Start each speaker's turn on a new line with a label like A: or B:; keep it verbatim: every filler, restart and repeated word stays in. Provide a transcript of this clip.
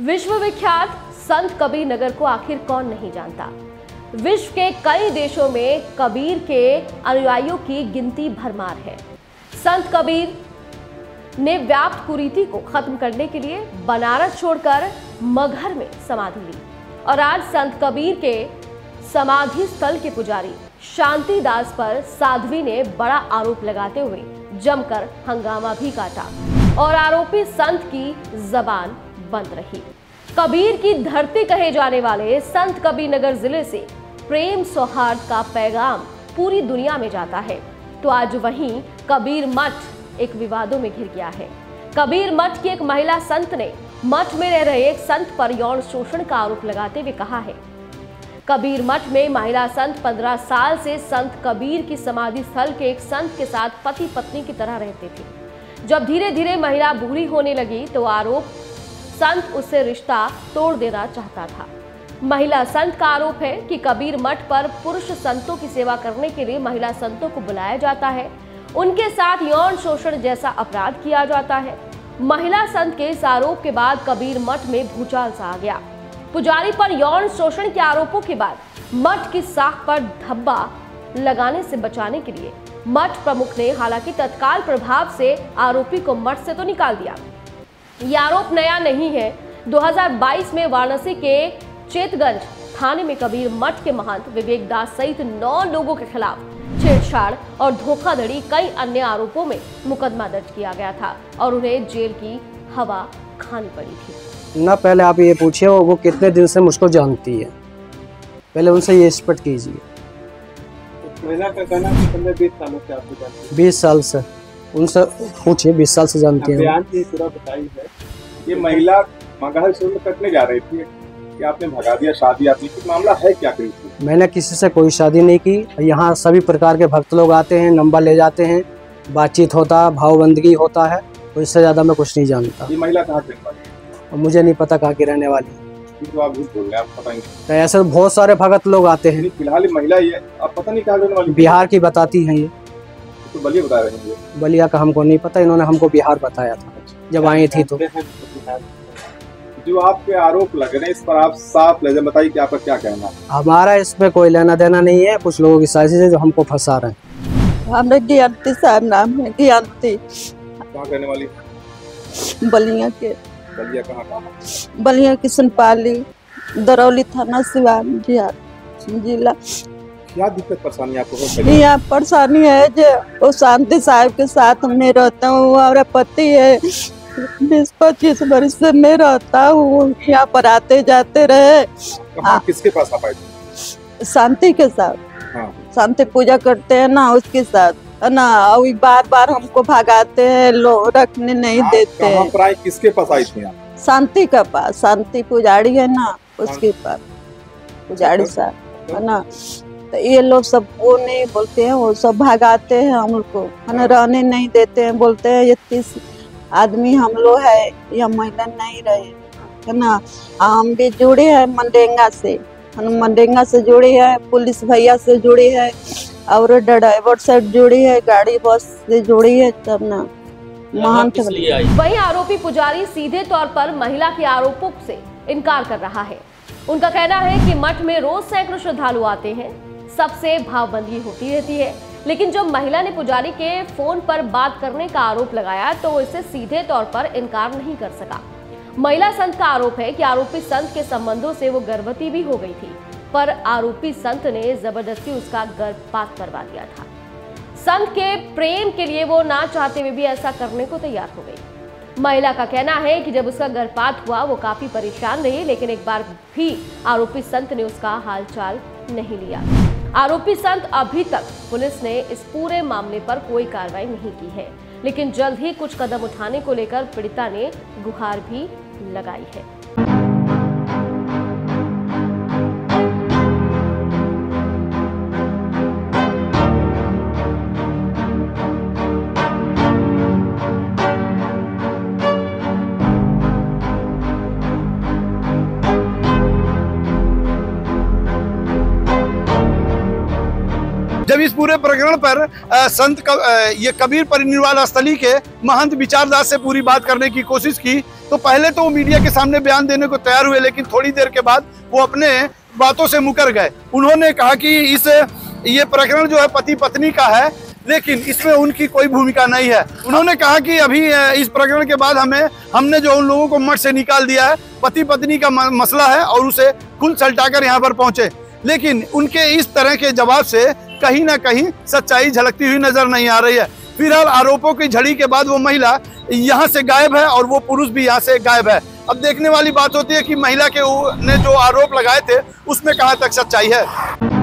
A: विश्वविख्यात संत कबीर नगर को आखिर कौन नहीं जानता। विश्व के कई देशों में कबीर के अनुयायियों की गिनती भरमार है। संत कबीर ने व्याप्त कुरीति को खत्म करने के लिए बनारस छोड़कर मगहर में समाधि ली और आज संत कबीर के समाधि स्थल के पुजारी शांतिदास पर साध्वी ने बड़ा आरोप लगाते हुए जमकर हंगामा भी काटा और आरोपी संत की जबान बंद रही। कबीर की धरती कहे जाने वाले संत कबीर नगर जिले से प्रेम सौहार्द का पैगाम पूरी दुनिया में जाता है, तो आज वहीं कबीर मठ एक विवादों में घिर गया है। कबीर मठ की एक महिला संत ने मठ में रह रहे एक संत पर यौन शोषण का आरोप लगाते हुए कहा है, कबीर मठ में महिला संत पंद्रह साल से संत कबीर की समाधि स्थल के एक संत के साथ पति पत्नी की तरह रहते थे। जब धीरे धीरे महिला बूढ़ी होने लगी तो आरोप संत उससे रिश्ता तोड़ देना चाहता था। महिला संत का आरोप है कि कबीर मठ पर पुरुष संतों की सेवा करने के लिए महिला संतों को बुलाया जाता है, उनके साथ यौन शोषण जैसा अपराध किया जाता है। महिला संत के इस आरोप के बाद कबीर मठ में भूचाल सा आ गया। पुजारी पर यौन शोषण के आरोपों के बाद मठ की साख पर धब्बा लगाने से बचाने के लिए मठ प्रमुख ने हालांकि तत्काल प्रभाव से आरोपी को मठ से तो निकाल दिया। यह आरोप नया नहीं है। दो हज़ार बाईस में वाराणसी के चेतगंज थाने में कबीर मठ के महंत विवेक दास सहित नौ लोगों के खिलाफ छेड़छाड़ और धोखाधड़ी कई अन्य आरोपों में मुकदमा दर्ज किया गया था और उन्हें जेल की हवा खानी पड़ी थी।
B: ना पहले आप ये पूछिए वो कितने दिन से मुझको जानती है, पहले उनसे ये स्पष्ट कीजिए।
C: महिला का कहना है कि बीस सालों से आपको जानती है।
B: बीस साल से उनसे पूछिए, बीस साल से जानती है।
C: बयान की पूरा बताई है। ये महिला मगहर से कटने जा रही थी कि आपने भगा दिया, शादी आपने की, मामला है क्या? कहीं
B: मैंने किसी से कोई शादी नहीं की। यहाँ सभी प्रकार के भक्त लोग आते हैं, नंबर ले जाते हैं, बातचीत होता है, भावबंदगी होता है, तो इससे ज्यादा मैं कुछ नहीं जानता।
C: ये महिला कहाँ रहने वाली है?
B: मुझे नहीं पता कहाँ की रहने वाली।
C: तो आप झूठ बोल रहे हैं, आप पता नहीं।
B: तो ऐसे बहुत सारे भगत लोग आते हैं।
C: फिलहाल महिला ये आप पता नहीं कहाँ रहने वाली।
B: बिहार की बताती हैं ये।
C: तो बलिया बता रहे हैं।
B: बलिया का हमको नहीं पता, इन्होंने हमको बिहार बताया था जब आई थी। तो
C: जो आपके आरोप लग रहे हैं इस पर आप साफ लहजे बताइए कि आपका क्या कहना है?
B: हमारा इसमें कोई लेना देना नहीं है। कुछ लोगों की साजिश है जो हमको फंसा रहे हैं।
D: हमने ज्ञानती साहब नाम है, ज्ञानती।
C: कहाँ रहने वाली?
D: बलिया के।
C: बलिया कहाँ?
D: बलिया किशनपाली, दरौली थाना, सिवान बिहार जिला।
C: क्या दिक्कत परेशानी आपको हो?
D: यहाँ परेशानी है जो वो शांति साहब के साथ मैं रहता हूँ और पति है, बीस पच्चीस वर्ष से मैं रहता हूँ। यहाँ पर आते जाते रहे।
C: किसके पास आप आए थे?
D: शांति के साथ।
C: हाँ।
D: शांति पूजा करते हैं ना, उसके साथ है ना। और बार बार हमको भगाते हैं, लोग रखने नहीं देते।
C: कहाँ पर आए, किसके पास आई थी आप?
D: शांति के पास, शांति पुजारी है ना, उसके पास पुजारी साहब है ना। तो ये लोग सब वो नहीं बोलते हैं, वो सब भगाते हैं हम लोग को है ना, रहने नहीं देते हैं। बोलते हैं ये तीस आदमी हम लोग है, या महिला नहीं रहे है ना। हम भी जुड़े हैं मंडेंगा से, मंडेंगा से जुड़ी है, पुलिस भैया से जुड़ी है और ड्राइवर से जुड़ी है, गाड़ी बस से जुड़ी है, तब ना महंत।
A: वहीं आरोपी पुजारी सीधे तौर पर महिला के आरोपों से इनकार कर रहा है। उनका कहना है कि मठ में रोज सैकड़ों श्रद्धालु आते हैं, सबसे भावबंदी होती रहती है, लेकिन जब महिला ने पुजारी के फोन पर बात करने का आरोप लगाया तो वो इसे सीधे तौर पर इनकार नहीं कर सका। महिला संत का आरोप है कि आरोपी संत के संबंधों से वो गर्भवती भी हो गई थी, पर आरोपी संत ने जबरदस्ती उसका गर्भपात करवा दिया था। संत के प्रेम के लिए वो ना चाहते हुए भी ऐसा करने को तैयार हो गई। महिला का कहना है कि जब उसका गर्भपात हुआ वो काफी परेशान रही, लेकिन एक बार भी आरोपी संत ने उसका हालचाल नहीं लिया। आरोपी संत अभी तक पुलिस ने इस पूरे मामले पर कोई कार्रवाई नहीं की है, लेकिन जल्द ही कुछ कदम उठाने को लेकर पीड़िता ने गुहार भी लगाई है।
E: जब इस पूरे प्रकरण पर आ, संत क, आ, ये कबीर परिनिर्वाण स्थली के महंत विचारदास से पूरी बात करने की कोशिश की, तो पहले तो वो मीडिया के सामने बयान देने को तैयार हुए, लेकिन थोड़ी देर के बाद वो अपने बातों से मुकर गए। उन्होंने कहा कि इस ये प्रकरण जो है पति पत्नी का है, लेकिन इसमें उनकी कोई भूमिका नहीं है। उन्होंने कहा कि अभी इस प्रकरण के बाद हमें हमने जो उन लोगों को मठ से निकाल दिया है, पति पत्नी का मसला है और उसे कुल सल्टाकर यहाँ पर पहुंचे। लेकिन उनके इस तरह के जवाब से कहीं ना कहीं सच्चाई झलकती हुई नजर नहीं आ रही है। फिलहाल आरोपों की झड़ी के बाद वो महिला यहाँ से गायब है और वो पुरुष भी यहाँ से गायब है। अब देखने वाली बात होती है कि महिला के ने जो आरोप लगाए थे उसमें कहाँ तक सच्चाई है।